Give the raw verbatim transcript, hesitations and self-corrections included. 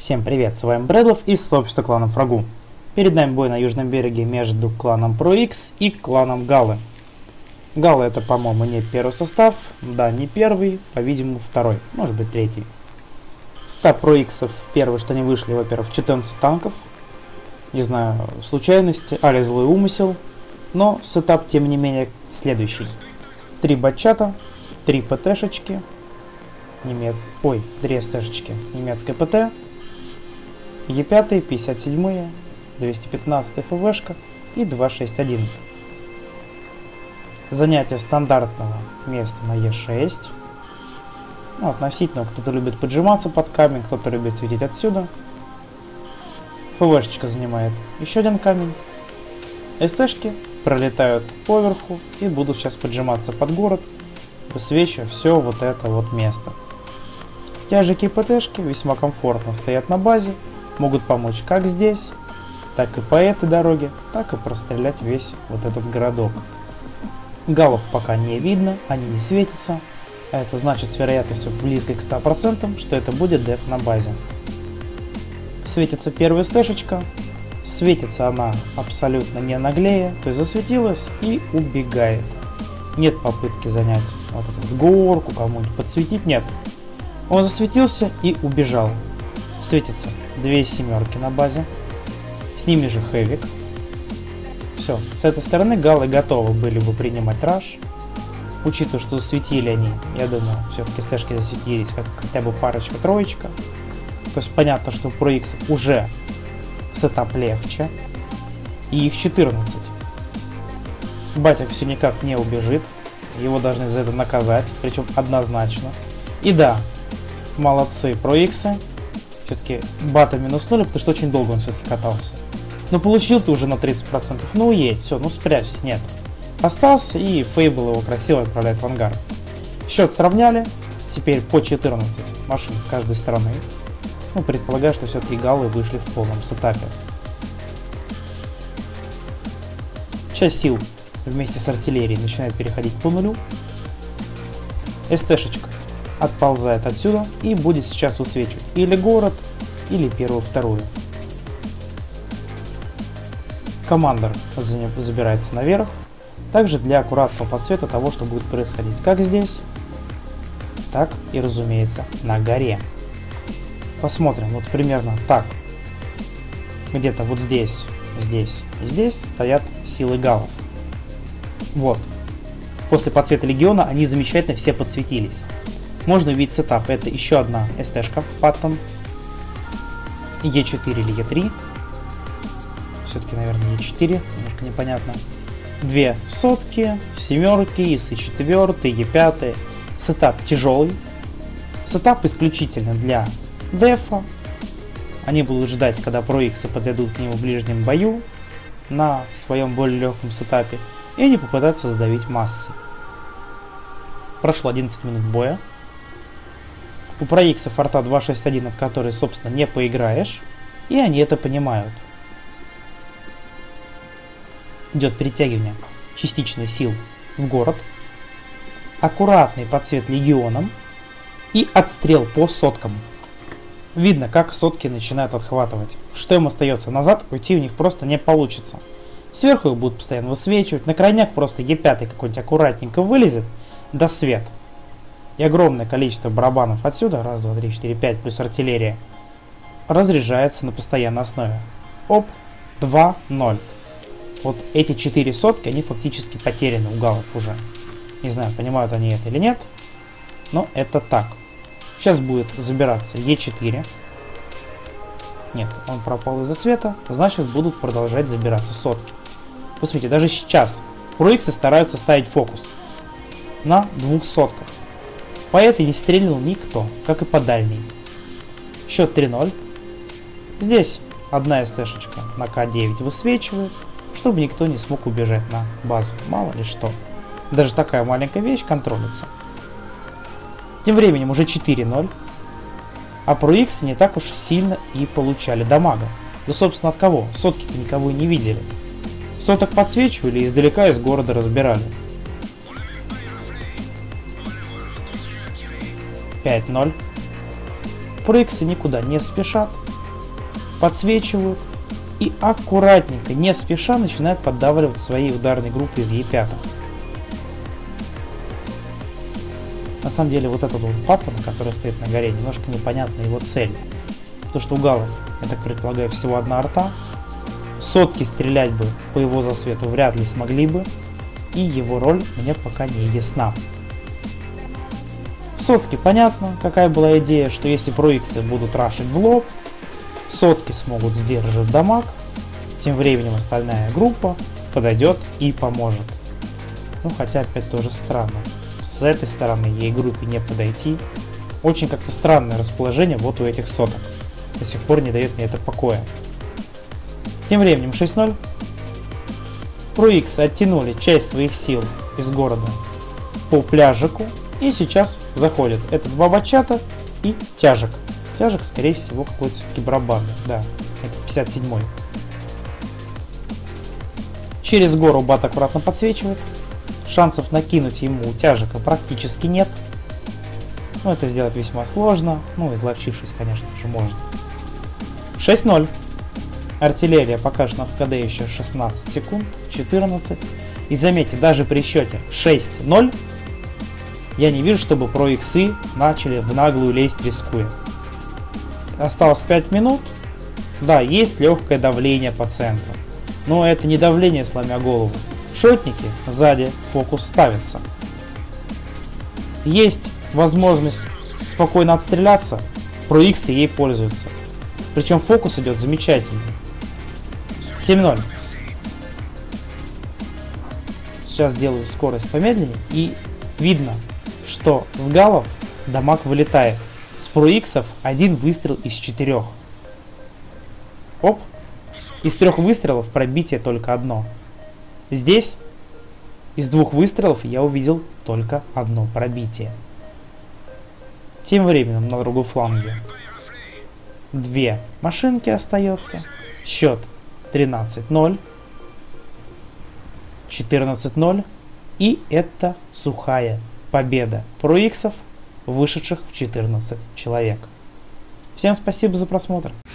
Всем привет, с вами Брэдлов из сообщества клана Фрагу. Перед нами бой на южном береге между кланом ProX и кланом Галы. Галы это, по-моему, не первый состав, да, не первый, по-видимому, второй, может быть, третий. Состав ProX первый, что они вышли, во-первых, четырнадцать танков, не знаю, случайности, али злой умысел, но сетап, тем не менее, следующий. Три батчата, три ПТшечки, немец... ой, три СТшечки, немецкая ПТ, Е пять, пятьдесят семь, двести пятнадцать ФВшка и два шесть один. Занятие стандартного места на Е шесть. Ну, относительно, кто-то любит поджиматься под камень, кто-то любит светить отсюда. ФВшечка занимает еще один камень. СТшки пролетают поверху и будут сейчас поджиматься под город, высвечивая все вот это вот место. Тяжики ПТшки весьма комфортно стоят на базе, могут помочь как здесь, так и по этой дороге, так и прострелять весь вот этот городок. Галов пока не видно, они не светятся, а это значит с вероятностью близкой к ста процентам, что это будет деф на базе. Светится первая стэшечка, светится она абсолютно не наглея, то есть засветилась и убегает. Нет попытки занять вот эту горку, кому-нибудь подсветить, нет. Он засветился и убежал. Светится две семерки на базе, с ними же хэвик. Все, с этой стороны галы готовы были бы принимать раш. Учитывая, что засветили они, я думаю, все-таки стэшки засветились, как хотя бы парочка-троечка. То есть понятно, что у ProX уже сетап легче, и их четырнадцать. Батик все никак не убежит, его должны за это наказать, причем однозначно. И да, молодцы ProX. Все-таки бата минус ноль, потому что очень долго он все-таки катался. Но получил ты уже на тридцать процентов. Ну уедь, все, ну спрячься, нет. Остался, и Фейбл его красиво отправляет в ангар. Счет сравняли, теперь по четырнадцать машин с каждой стороны. Ну, предполагаю, что все-таки галы вышли в полном сетапе. Часть сил вместе с артиллерией начинает переходить по нулю. СТшечка отползает отсюда и будет сейчас высвечивать или город, или первую-вторую. Командор забирается наверх, также для аккуратного подсвета того, что будет происходить как здесь, так и, разумеется, на горе. Посмотрим, вот примерно так. Где-то вот здесь, здесь и здесь стоят силы галов. Вот. После подсвета легиона они замечательно все подсветились. Можно увидеть сетап. Это еще одна СТшка Паттон. Е четыре или Е три. Все-таки, наверное, Е четыре. Немножко непонятно. Две сотки, семерки, ИС четыре, Е пять. Сетап тяжелый. Сетап исключительно для дефа. Они будут ждать, когда ProX подойдут к нему в ближнем бою на своем более легком сетапе. И они попытаются задавить массы. Прошло одиннадцать минут боя. У ProX форта два шесть один, в которой, собственно, не поиграешь. И они это понимают. Идет перетягивание частичной сил в город. Аккуратный подсвет легионом. И отстрел по соткам. Видно, как сотки начинают отхватывать. Что им остается? Назад уйти у них просто не получится. Сверху их будут постоянно высвечивать. На крайняк просто Е пять какой-нибудь аккуратненько вылезет. До свет. И огромное количество барабанов отсюда, раз, два, три, четыре, пять, плюс артиллерия, разряжается на постоянной основе. Оп, два ноль. Вот эти четыре сотки, они фактически потеряны у галов уже. Не знаю, понимают они это или нет, но это так. Сейчас будет забираться Е четыре. Нет, он пропал из-за света, значит будут продолжать забираться сотки. Посмотрите, даже сейчас ProX стараются ставить фокус на двух сотках. По этой не стрельнул никто, как и по дальней. Счет три ноль. Здесь одна СТшечка на К девять высвечивает, чтобы никто не смог убежать на базу. Мало ли что. Даже такая маленькая вещь контролится. Тем временем уже четыре ноль. А ProX не так уж сильно и получали дамага. Да собственно от кого? Сотки-то никого и не видели. Соток подсвечивали и издалека из города разбирали. пять ноль. ProX никуда не спешат. подсвечивают и аккуратненько, не спеша, начинают поддавливать своей ударной группы из Е пять. На самом деле вот этот вот паттерн, который стоит на горе, немножко непонятна его цель. Потому что у галов, я так предполагаю, всего одна арта. Сотки стрелять бы по его засвету вряд ли смогли бы. И его роль мне пока не ясна. Сотки понятно, какая была идея, что если проиксы будут рашить в лоб, сотки смогут сдерживать дамаг, тем временем остальная группа подойдет и поможет. Ну хотя опять тоже странно. С этой стороны ей группе не подойти. Очень как-то странное расположение вот у этих соток. До сих пор не дает мне это покоя. Тем временем шесть ноль. Проиксы оттянули часть своих сил из города по пляжику. И сейчас заходят. Это два бачата и тяжек. Тяжек, скорее всего, какой-то все-таки барабанный. Да, это пятьдесят седьмой. Через гору бат аккуратно подсвечивает. Шансов накинуть ему тяжика практически нет. Но это сделать весьма сложно. Ну, изловчившись, конечно же, можно. шесть ноль. Артиллерия покажет на СКД еще шестнадцать секунд. четырнадцать. И заметьте, даже при счете шесть ноль я не вижу, чтобы проиксы начали в наглую лезть, рискуя. Осталось пять минут. Да, есть легкое давление по центру. Но это не давление, сломя голову. Шотники сзади фокус ставится. Есть возможность спокойно отстреляться. Проиксы ей пользуются. Причем фокус идет замечательно. семь ноль. Сейчас делаю скорость помедленнее. И видно, что с галов дамаг вылетает. С проиксов один выстрел из четырех. Оп. Из трех выстрелов пробитие только одно. Здесь из двух выстрелов я увидел только одно пробитие. Тем временем на другой фланге две машинки остается. Счет тринадцать ноль. четырнадцать ноль. И это сухая победа проиксов, вышедших в четырнадцать человек. Всем спасибо за просмотр.